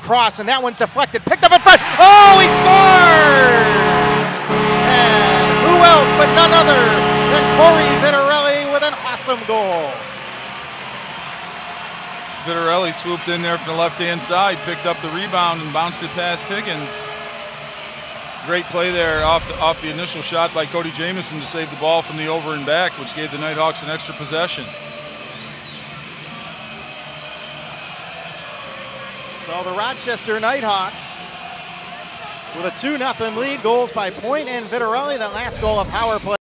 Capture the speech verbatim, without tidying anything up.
cross, and that one's deflected, picked up in front. Oh, he scored! And who else but none other than Corey Vitarelli with an awesome goal. Vitarelli swooped in there from the left-hand side, picked up the rebound and bounced it past Higgins. Great play there off the, off the initial shot by Cody Jamieson to save the ball from the over and back, which gave the Knighthawks an extra possession. So the Rochester Knighthawks with a two nothing lead, goals by Point and Vitarelli, that last goal a power play.